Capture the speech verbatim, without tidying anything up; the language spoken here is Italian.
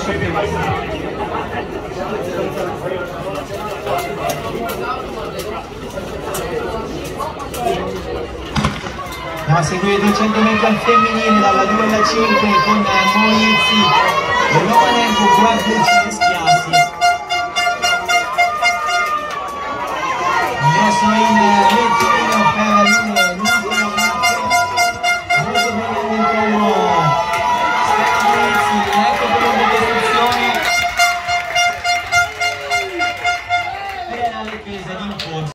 Andiamo a seguire duecento metri al femminile dalla due alla cinque con Moizzi, Elone, Guardi